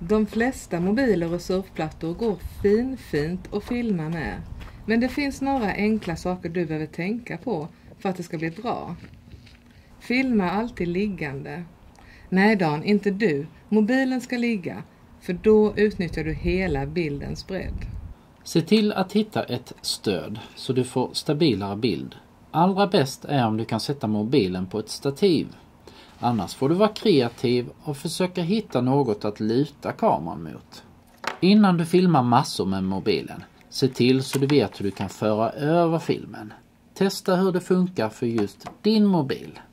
De flesta mobiler och surfplattor går fint att filma med. Men det finns några enkla saker du behöver tänka på för att det ska bli bra. Filma alltid liggande. Nej Dan, inte du. Mobilen ska ligga, för då utnyttjar du hela bildens bredd. Se till att hitta ett stöd så du får stabilare bild. Allra bäst är om du kan sätta mobilen på ett stativ. Annars får du vara kreativ och försöka hitta något att luta kameran mot. Innan du filmar massor med mobilen, se till så du vet hur du kan föra över filmen. Testa hur det funkar för just din mobil.